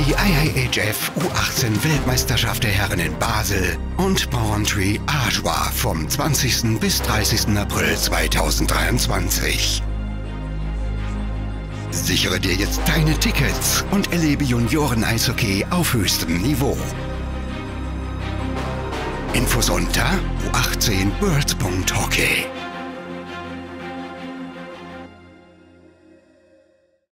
die IIHF U18 Weltmeisterschaft der Herren in Basel und Porrentruy Ajoie vom 20. bis 30. April 2023. Sichere dir jetzt deine Tickets und erlebe Junioren-Eishockey auf höchstem Niveau. Infos unter u18world.hockey.